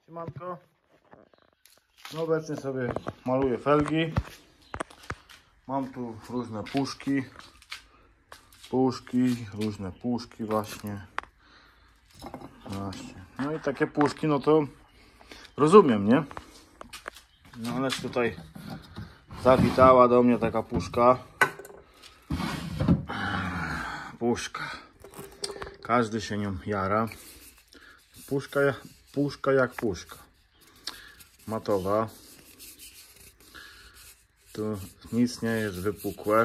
Siemanko. No obecnie sobie maluję felgi. Mam tu różne puszki, różne puszki właśnie. No i takie puszki, no to rozumiem, nie? No ależ tutaj zawitała do mnie taka puszka. Każdy się nią jara. Puszka jak puszka. Matowa. Tu nic nie jest wypukłe.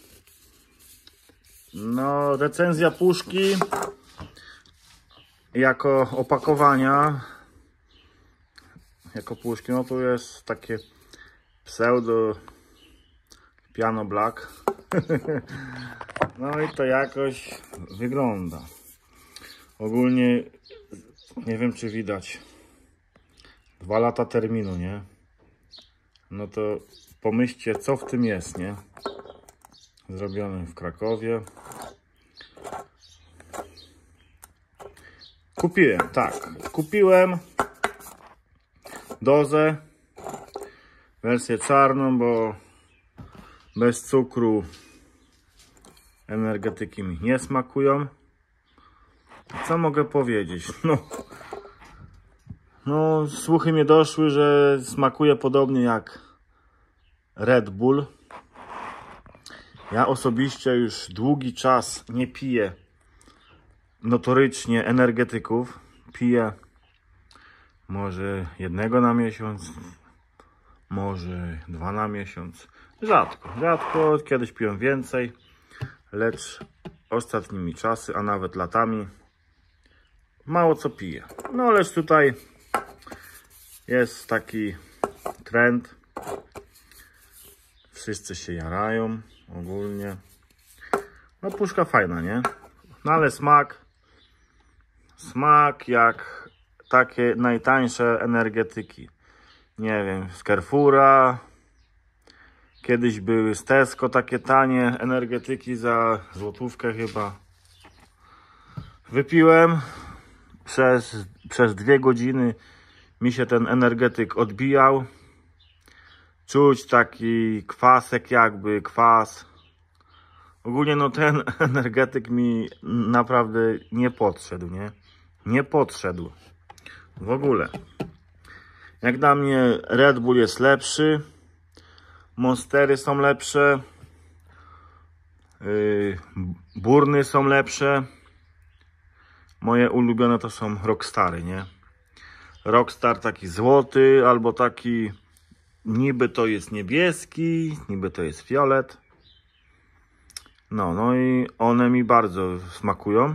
No, recenzja puszki jako opakowania, jako puszki, no tu jest takie pseudo piano black. No i to jakoś wygląda. Ogólnie nie wiem, czy widać 2 lata terminu, nie? No to pomyślcie, co w tym jest, nie? Zrobione w Krakowie. Kupiłem dozę, wersję czarną, bo bez cukru energetyki mi nie smakują. Co mogę powiedzieć? No słuchy mnie doszły, że smakuje podobnie jak Red Bull. Ja osobiście już długi czas nie piję notorycznie energetyków. Piję może 1 na miesiąc, może 2 na miesiąc. Rzadko, kiedyś piłem więcej, lecz ostatnimi czasy, a nawet latami mało co piję. No lecz tutaj jest taki trend. Wszyscy się jarają ogólnie. No puszka fajna, nie? No ale smak jak takie najtańsze energetyki. Nie wiem, z Carrefoura. Kiedyś były z Tesco takie tanie energetyki za złotówkę chyba. Wypiłem. Przez 2 godziny mi się ten energetyk odbijał. Czuć taki kwasek, jakby kwas. Ogólnie no ten energetyk mi naprawdę nie podszedł, nie? Nie podszedł. W ogóle. Jak dla mnie Red Bull jest lepszy. Monstery są lepsze. Burny są lepsze. Moje ulubione to są Rockstary, nie? Rockstar taki złoty, albo taki niby to jest niebieski, niby to jest fiolet. No i one mi bardzo smakują.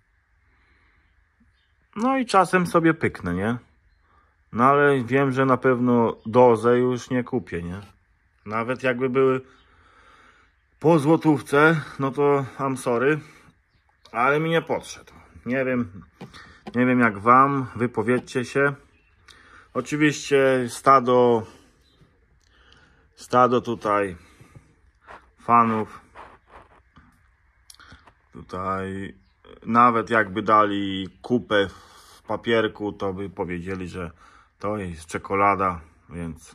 No i czasem sobie pyknę, nie? No ale wiem, że na pewno dozę już nie kupię, nie? Nawet jakby były po złotówce, no to I'm sorry, ale mi nie podszedł. Nie wiem jak wam, wypowiedzcie się. Oczywiście stado tutaj fanów. Tutaj nawet jakby dali kupę w papierku, to by powiedzieli, że to jest czekolada, więc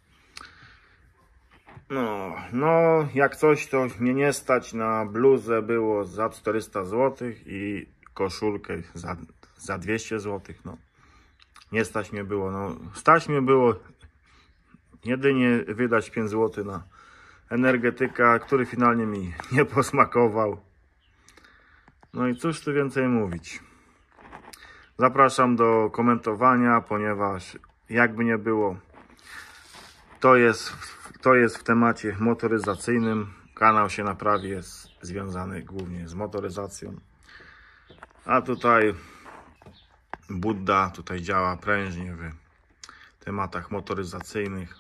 no jak coś, to mnie nie stać na bluzę, było za 400 zł i koszulkę za 200 zł. No nie stać mnie było, stać mnie było jedynie wydać 5 zł na energetyka, który finalnie mi nie posmakował. No i cóż tu więcej mówić. Zapraszam do komentowania, ponieważ jakby nie było, to jest w temacie motoryzacyjnym. Kanał się naprawi, jest związany głównie z motoryzacją. A tutaj Budda tutaj działa prężnie w tematach motoryzacyjnych.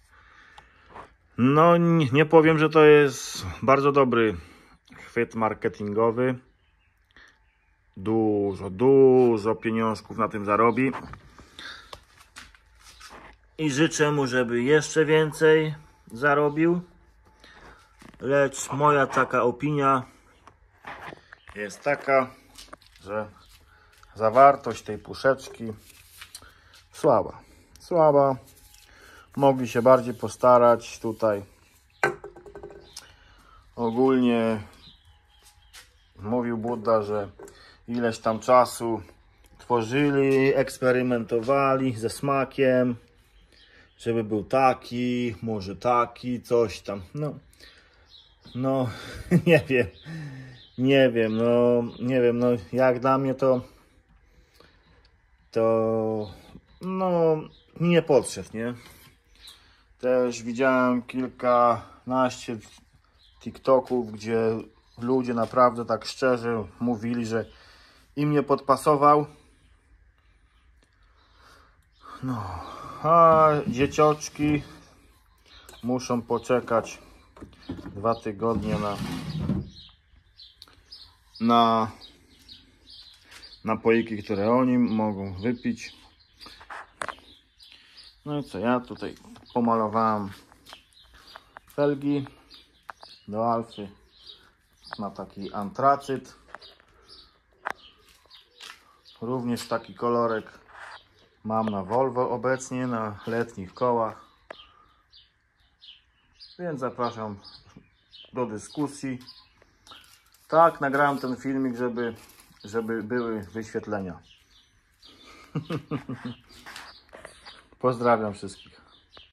No nie powiem, że to jest bardzo dobry chwyt marketingowy. Dużo pieniążków na tym zarobi. I życzę mu, żeby jeszcze więcej zarobił. Lecz moja taka opinia jest taka, że zawartość tej puszeczki Słaba. Mogli się bardziej postarać tutaj. Ogólnie mówił Budda, że ileś tam czasu tworzyli, eksperymentowali ze smakiem, żeby był taki, może taki, coś tam. No nie wiem, jak dla mnie to no nie podszedł, nie? Też widziałem kilkanaście TikToków, gdzie ludzie naprawdę tak szczerze mówili, że im nie podpasował. No, a dziecioczki muszą poczekać 2 tygodnie na napoiki, które oni mogą wypić. No i co, ja tutaj pomalowałem felgi do Alfy na taki antracyt. Również taki kolorek mam na Volvo obecnie, na letnich kołach. Więc zapraszam do dyskusji. Tak, nagrałem ten filmik, żeby były wyświetlenia. Pozdrawiam wszystkich.